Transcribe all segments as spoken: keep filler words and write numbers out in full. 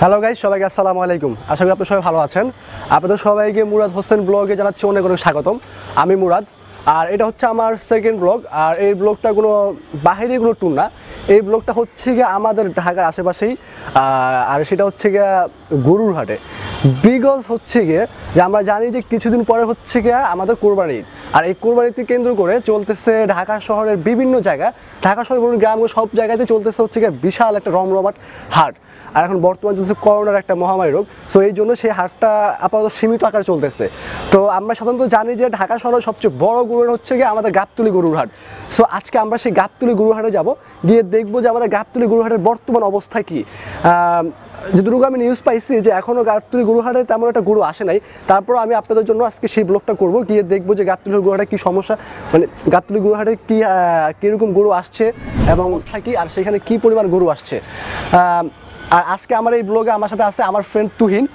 Hello guys, সবাইকে আসসালামু আলাইকুম। আশা করি আপনারা সবাই ভালো আছেন। আপনাদের সবাইকে মুরাদ হোসেন ব্লগে জানাচ্ছি অনেক অনেক স্বাগতম। আমি মুরাদ, আর এটা হচ্ছে আমার সেকেন্ড ব্লগ। আর এই ব্লগটা কোনো বাহিরের কোনো ট্যুর না, এই ব্লগটা হচ্ছে গিয়ে আমাদের ঢাকার আশেপাশেই, আর সেটা হচ্ছে গিয়ে গরুর হাটে। বিকজ হচ্ছে গিয়ে যে আমরা জানি যে কিছুদিন পরে হচ্ছে গিয়ে আমাদের কোরবানি ঈদ, আর এই কোরবানিকে কেন্দ্র করে চলতেছে ঢাকা শহরের বিভিন্ন জায়গায়, ঢাকা শহর বলুন গ্রামগুলো সব জায়গাতে চলতেছে হচ্ছে গিয়ে বিশাল একটা রমরমাট হাট। আর এখন বর্তমান চলছে করোনার একটা মহামারী রোগ, সো এই জন্য সেই হাটটা আপাতত সীমিত আকারে চলতেছে। তো আমরা সাধারণত জানি যে ঢাকা শহরের সবচেয়ে বড় গরুর হচ্ছে গিয়ে আমাদের গাবতলী গরুর হাট। সো আজকে আমরা সেই গাবতলী গরুর হাটে যাব, গিয়ে দেখবো যে আমাদের গাবতলী গরুর হাটের বর্তমান অবস্থা কী। যতটুকু আমি নিউজ পাইছি যে এখনও গাবতলী গরু হাটে তেমন একটা গরু আসে নাই, তারপর আমি আপনাদের জন্য আজকে সেই ব্লগটা করব, গিয়ে দেখবো যে গাবতলী গরু হাটে কী সমস্যা, মানে গাবতলী গরু হাটে কী কীরকম গরু আসছে এবং থাকি, আর সেখানে কী পরিমাণ গরু আসছে। আর আজকে আমার এই ব্লগে আমার সাথে আছে আমার ফ্রেন্ড তুহিন।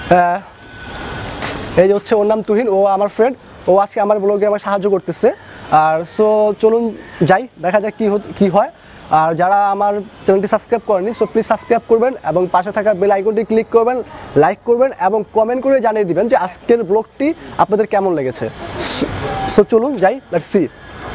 এই যে হচ্ছে ওর নাম তুহিন, ও আমার ফ্রেন্ড, ও আজকে আমার ব্লগে আমার সাহায্য করতেছে। আর সো চলুন যাই, দেখা যাক কী কী হয়। আর যারা আমার চ্যানেলটি সাবস্ক্রাইব করেনি, সো প্লিজ সাবস্ক্রাইব করবেন এবং পাশে থাকা বেল আইকনটি ক্লিক করবেন, লাইক করবেন এবং কমেন্ট করে জানিয়ে দিবেন যে আজকের ব্লগটি আপনাদের কেমন লেগেছে। সো চলুন যাই, লেটস সি।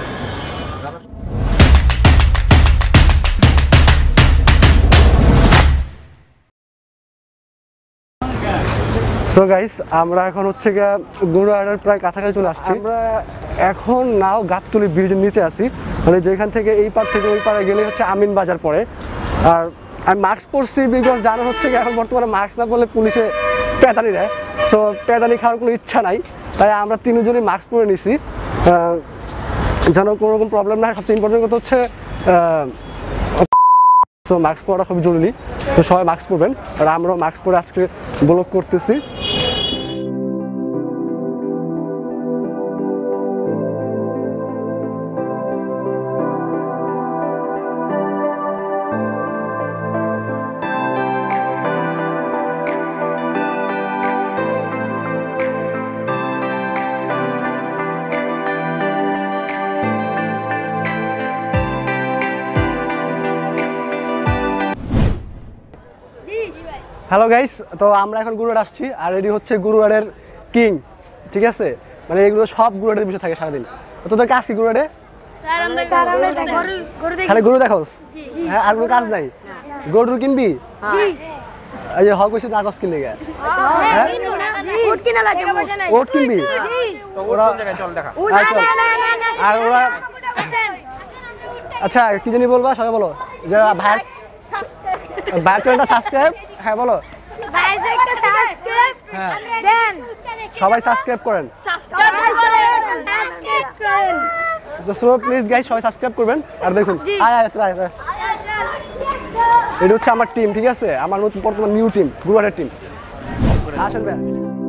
সো গাইস, আমরা এখন হচ্ছে গিয়ে গরু হাটের প্রায় কাছাকাছি চলে আসছি। আমরা এখন নাও গাবতলী ব্রিজের নিচে আছি, মানে যেখান থেকে এই পার থেকে ওই পারে গেলে হচ্ছে আমিন বাজার পড়ে। আর আমি মাস্ক পরছি বিকজ জানা হচ্ছে কি এখন বর্তমানে মাস্ক না পরলে পুলিশে পেদানি দেয়। সো পেদানি খাওয়ার কোনো ইচ্ছা নাই, তাই আমরা তিনজনই মাস্ক পরে নিছি যেন কোনো রকম প্রবলেম না হয়। সবচেয়ে ইম্পর্টেন্ট কথা হচ্ছে সো মাস্ক পরা খুবই জরুরি, তো সবাই মাস্ক পরবেন। আর আমরাও মাস্ক পরে আজকে ব্লগ করতেছি। হ্যালো গাইস, তো আমরা এখন গুরুহাট আসছি, আর এটি হচ্ছে গুরুহাটের কিং, ঠিক আছে? মানে এগুলো সব গুরুহাটের বিষয় থাকে সারাদিন। তোদের কাজ কি গুরুহাটে? খালি গরু দেখোস? হ্যাঁ, আর কোনো কাজ নাই? গরু কিনবি? এই যে হক হয়েছে কাগজ কিনলে গে ওট কিনবি? আর ওরা আচ্ছা কি জানি বলবা, সবাই বলো যে ভাইয়ের ভাইয়ের চ্যানেলটা সাবস্ক্রাইব। হ্যাঁ বলো, হ্যাঁ সবাই সাবস্ক্রাইব করেন। সো প্লিজ গাইস, সবাই সাবস্ক্রাইব করবেন। আর দেখুন এটা হচ্ছে আমার টিম, ঠিক আছে? আমার নতুন বর্তমান নিউ টিম, গুরুহাটের টিম। আসেন ভাই।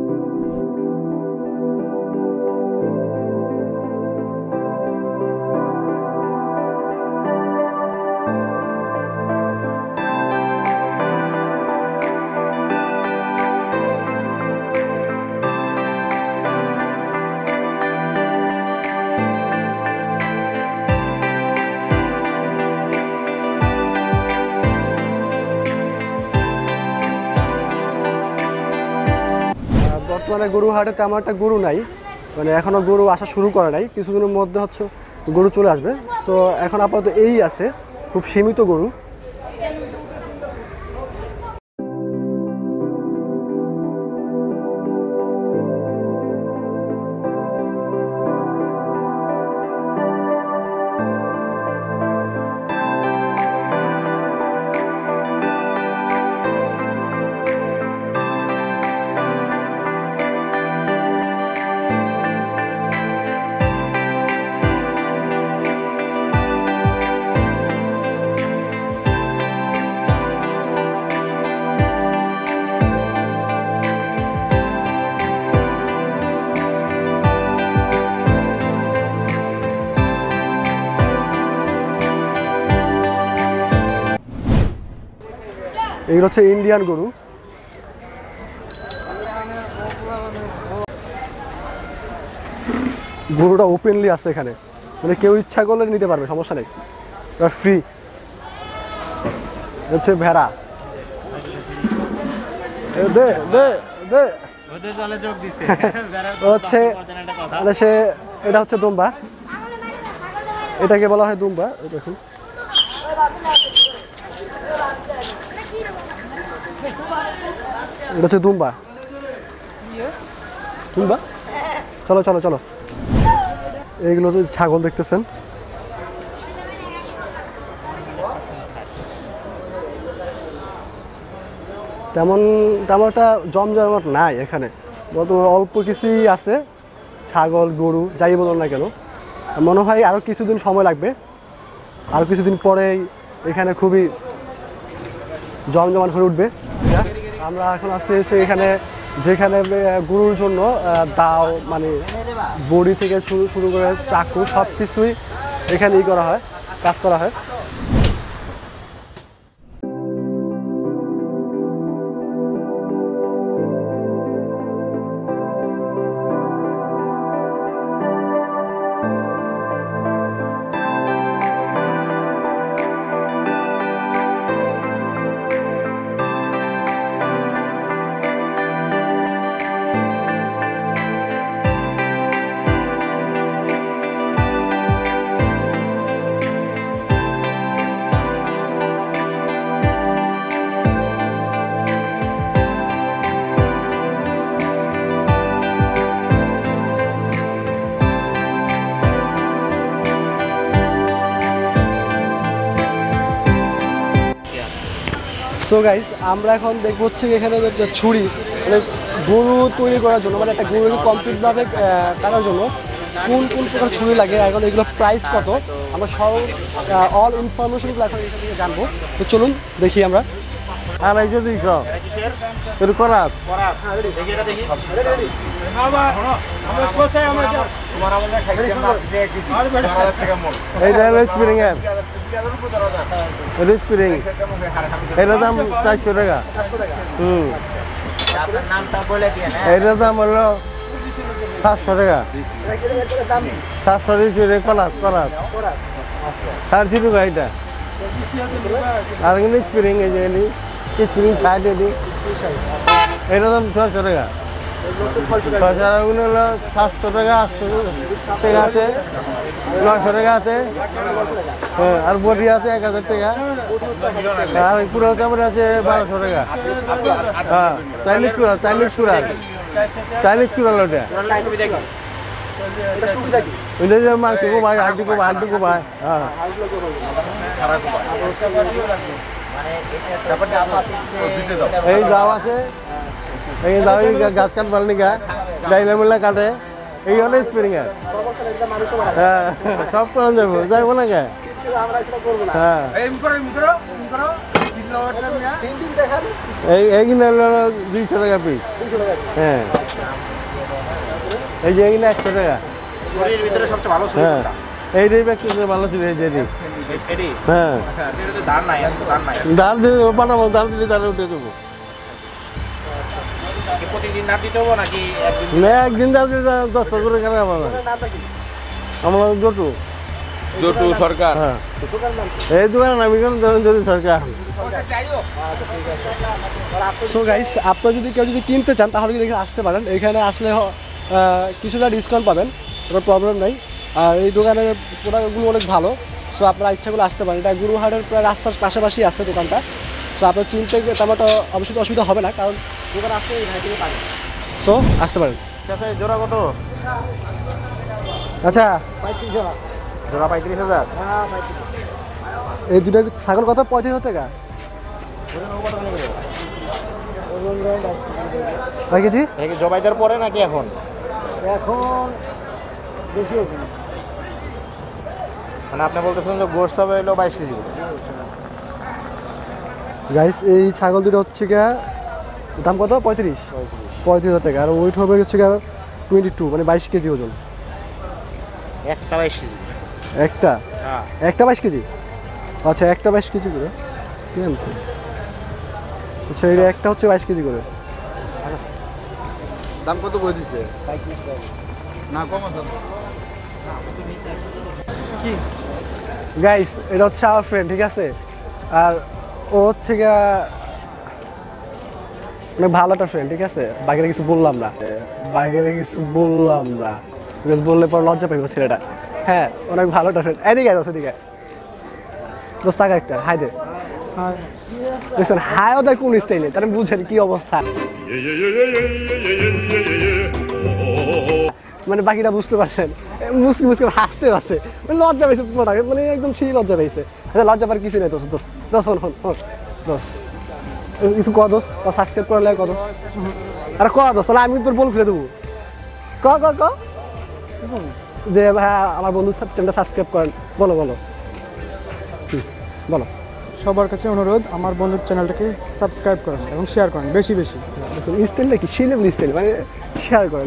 বর্তমানে গরু হাটে তেমন একটা গরু নাই, মানে এখনও গরু আসা শুরু করে নাই, কিছুদিনের মধ্যে হচ্ছে গরু চলে আসবে। সো এখন আপাতত এই আছে, খুব সীমিত গরু। এগুলো হচ্ছে ইন্ডিয়ান গরু। গরুটা ওপেনলি আছে এখানে, মানে কেউ ইচ্ছা করলে নিতে পারবে, সমস্যা নেই, ফ্রি। হচ্ছে ভেড়া, দে দে দে ওদের দলে যোগ দিছে হচ্ছে মানে সে এটা হচ্ছে দুম্বা, এটাকে বলা হয় দুম্বা। দেখুন এটা হচ্ছে দুম্বা দুম্বা চলো চলো চলো। এইগুলো যে ছাগল দেখতেছেন, তেমন তেমন একটা জমজমাট নাই এখানে, বর্তমানে অল্প কিছুই আছে, ছাগল গরু যাই বলুন না কেন। মনে হয় আরও কিছুদিন সময় লাগবে, আরও কিছুদিন পরেই এখানে খুবই জমজমাট হয়ে উঠবে। আমরা এখন আছি এসে এখানে, যেখানে গরুর জন্য দাও মানে বড়ি থেকে শুরু শুরু করে চাকু সব কিছুই এখানে ই করা হয়, কাজ করা হয়। সো গাইস, আমরা এখন দেখবো হচ্ছে এখানে ছুরি, মানে গরু তৈরি করার জন্য, মানে একটা গরুকে কমপ্লিটভাবে কাটার জন্য কোন কোন প্রকার ছুরি লাগে, এখন এগুলো প্রাইস কত, আমরা সব অল ইনফরমেশনগুলো এখন এখান থেকে জানবো। তো চলুন দেখি আমরা। আড়াইশো দুইশো তোর করাত এইটা স্প্রিং এর স্প্রিং, এটার দাম চারশো টাকা। হুম, এটার দাম হলো সাতশো টাকা। সাতশো টাকা কলাত কলাত সাড়ে টাকা এটা। আর কিন্তু স্প্রিং এই যে স্প্রিং সাইড এটি, এটার দাম ছয়শো টাকা। ছয়শো টাকাগুলো হলো সাতশো টাকা, আটশো টাকা আছে, নয়শো টাকা আছে, হ্যাঁ, আর বডি আছে এক হাজার টাকা, আর পুরো ক্যামেরা আছে বারোশো টাকা। হ্যাঁ, চাইনিজ কুড়াল, চাইনিজ কুড়াল, চাইনিজ কুড়াল ওটা। ওইটা যে মাংস কোবাই, হাড্ডি কোবাই, হাড্ডি কোবাই। হ্যাঁ, এই দাও আছে, এই দাও গাছ কাটবার নিকা ডাইলা মিলা কাটে, এই হলো স্প্রিং এর। হ্যাঁ, সব করা যাবো, যাইবো না কে? হ্যাঁ, এই এইগুলো হলো দুইশো টাকা পিস। হ্যাঁ, এই যে এইগুলো একশো টাকা। হ্যাঁ, এইটাই ব্যক্তি ভালো ছিল, এই যে হ্যাঁ, দাঁড় দিয়ে দেবো, পাঠাবো, দাঁড় দিলে দাঁড়ে উঠে দেবো। না, একদিন দাঁড় দিয়ে দশটা করে কেন আমার আমার জটু জটু সরকার। হ্যাঁ, এই দোকানে নামি কেন যদি সরকার। সো গাইস, আপনারা যদি কেউ যদি কিনতে চান তাহলে কিন্তু এখানে আসতে পারেন, এখানে আসলে কিছুটা ডিসকাউন্ট পাবেন, কোনো প্রবলেম নাই। আর এই দোকানের প্রোডাক্টগুলো অনেক ভালো। সো আপনারা ইচ্ছাগুলো আসতে পারেন, এটা গুরুহাটের প্রায় রাস্তার পাশাপাশি আছে দোকানটা। সো আপনার চিনতে তেমন একটা অবশ্যই অসুবিধা হবে না, কারণ দোকান আসতে এই ভাই থেকে পাবেন। সো আসতে পারেন। জোড়া কত? আচ্ছা, জোড়া পঁয়ত্রিশ হাজার। এই দুটো ছাগল কত? পঁয়ত্রিশ হাজার টাকা কয় কেজি? জবাইটার পরে নাকি এখন? এখন বেশি হবে, মানে আপনি বলতেছেন যে গোস্ত হবে হলো বাইশ কেজি। গাইস, এই ছাগল দুটো হচ্ছে গিয়া দাম কত? পঁয়ত্রিশ পঁয়ত্রিশ হাজার টাকা। আর ওয়েট হবে হচ্ছে গিয়া টোয়েন্টি টু, মানে বাইশ কেজি ওজন। একটা বাইশ কেজি? একটা একটা বাইশ কেজি। আচ্ছা, একটা বাইশ কেজি করে কেমন? আচ্ছা, এটা একটা হচ্ছে বাইশ কেজি করে। দাম কত বই দিছে? না কম আছে কি গাইস, এটা হচ্ছে আমার ফ্রেন্ড, ঠিক আছে? আর ও হচ্ছে গিয়া অনেক ভালো একটা ফ্রেন্ড, ঠিক আছে, বাকিরা কিছু বললাম না, বাকিরা কিছু বললাম না, বিকজ বললে পর লজ্জা পাইব ছেলেটা। হ্যাঁ, অনেক ভালো একটা ফ্রেন্ড। এদিকে আছে, এদিকে দোস্ত টাকা একটা হাই দে। দেখছেন হাইও দেয় কোন স্টাইলে, তাহলে বুঝেন কি অবস্থা। মানে বাকিটা বুঝতে পারছেন, মুসকি মুসকি হাসতে আছে, মানে লজ্জা পাইছে পুরোটাকে, মানে একদম সেই লজ্জা পাইছে। আচ্ছা লজ্জা পার কিছু নেই দোস্ত, দোস্ত দোস্ত হন হন হন দোস্ত কিছু ক দোস্ত, সাবস্ক্রাইব করে লাগে ক দোস্ত, আরে ক দোস্ত, আমি তোর বল খুলে দেবো, ক ক ক যে হ্যাঁ আমার বন্ধু চ্যানেলটা সাবস্ক্রাইব করেন, বলো বলো বলো। সবার কাছে অনুরোধ, আমার বন্ধুর চ্যানেলটাকে সাবস্ক্রাইব করেন এবং শেয়ার করেন বেশি বেশি। স্টাইল নাকি সেই লেভেল স্টাইল, মানে শেয়ার করেন।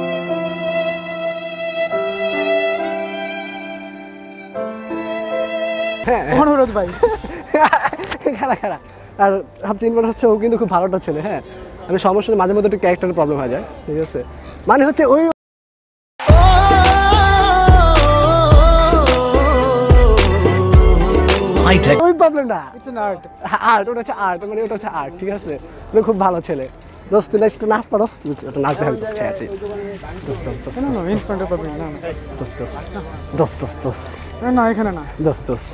হ্যাঁ অনুরোধ ভাই। খারা খারা আর সবচেয়ে ইম্পর্টেন্ট হচ্ছে ও কিন্তু খুব ভালোটা ছেলে। হ্যাঁ, আমি সমস্যা মাঝে মধ্যে একটু ক্যারেক্টারের প্রবলেম হয়ে যায়, ঠিক আছে, মানে হচ্ছে ওই ওই প্রবলেম না, ইটস অ্যান আর্ট। আর্ট, ওটা হচ্ছে আর্ট, মানে ওটা হচ্ছে আর্ট, ঠিক আছে, ও খুব ভালো ছেলে। দোস্ত তুই একটু নাচ পারস, ওটা নাচতে হবে দোস্ত, ঠিক আছে দোস্ত দোস্ত না না ইন ফ্রন্ট অফ পাবলিক, না না দোস্ত দোস্ত দোস্ত দোস্ত দোস্ত না এখানে না। দোস্ত দোস্ত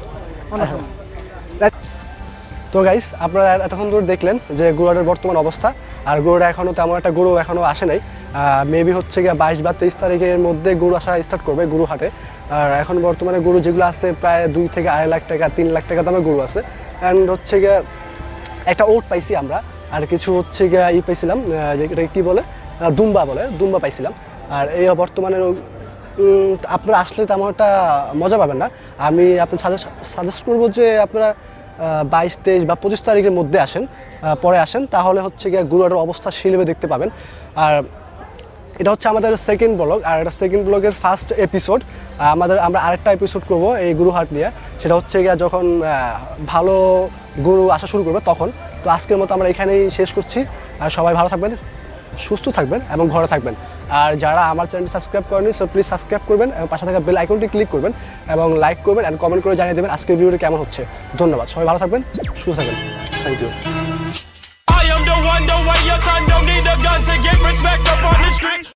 তো গাইস, আপনারা এতক্ষণ ধরে দেখলেন যে গুড়াটার বর্তমান অবস্থা। আর গুড়াটা এখনও তেমন একটা গরু এখনও আসে নাই, মেবি হচ্ছে গিয়ে বাইশ বা তেইশ তারিখের মধ্যে গরু আসা স্টার্ট করবে গরু হাটে। আর এখন বর্তমানে গরু যেগুলো আছে প্রায় দুই থেকে আড়াই লাখ টাকা তিন লাখ টাকা দামের গরু আছে। অ্যান্ড হচ্ছে গিয়ে একটা ওট পাইছি আমরা, আর কিছু হচ্ছে গিয়ে ই পাইছিলাম, যেটা কী বলে দুম্বা বলে, দুম্বা পাইছিলাম। আর এই বর্তমানে আপনারা আসলে তেমন একটা মজা পাবেন না। আমি আপনার সাজেস্ট সাজেস্ট করবো যে আপনারা বাইশ তেইশ বা পঁচিশ তারিখের মধ্যে আসেন, পরে আসেন, তাহলে হচ্ছে গিয়ে গুরুহাটের অবস্থা সেভাবে দেখতে পাবেন। আর এটা হচ্ছে আমাদের সেকেন্ড ব্লগ, আর এটা সেকেন্ড ব্লগের ফার্স্ট এপিসোড। আমাদের আমরা আরেকটা এপিসোড করবো এই গুরুহাট নিয়ে, সেটা হচ্ছে গিয়ে যখন ভালো গরু আসা শুরু করবে তখন। তো আজকের মতো আমরা এখানেই শেষ করছি। আর সবাই ভালো থাকবেন, সুস্থ থাকবেন এবং ঘরে থাকবেন। আর যারা আমার চ্যানেলটি সাবস্ক্রাইব করেনি, সো প্লিজ সাবস্ক্রাইব করবেন এবং পাশে থাকা বেল আইকনটি ক্লিক করবেন এবং লাইক করবেন অ্যান্ড কমেন্ট করে জানিয়ে দেবেন আজকের ভিডিওটা কেমন হচ্ছে। ধন্যবাদ, সবাই ভালো থাকবেন, সুস্থ থাকবেন, thank you. I am the one, the way your son don't need a gun to get respect up on the street.